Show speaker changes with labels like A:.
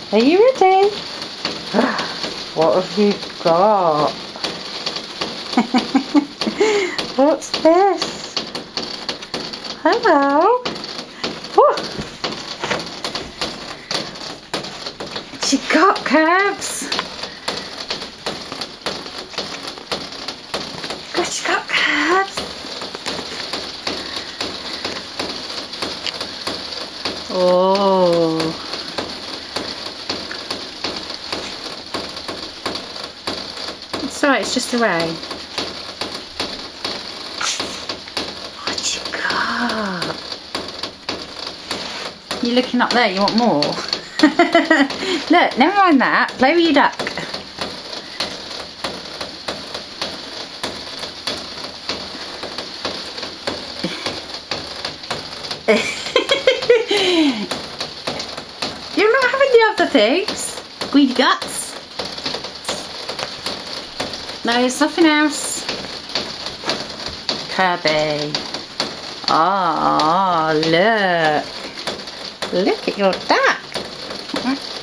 A: Are you ready? What have you got? What's this? Hello. What you got, Curbs? What you got, Curbs? Oh. It's alright, it's just a ray. What you got? You're looking up there, you want more? Look, never mind that. Play with your duck. You're not having the other things. Greedy guts. No, there's nothing else. Kirby. Oh, look. Look at your duck.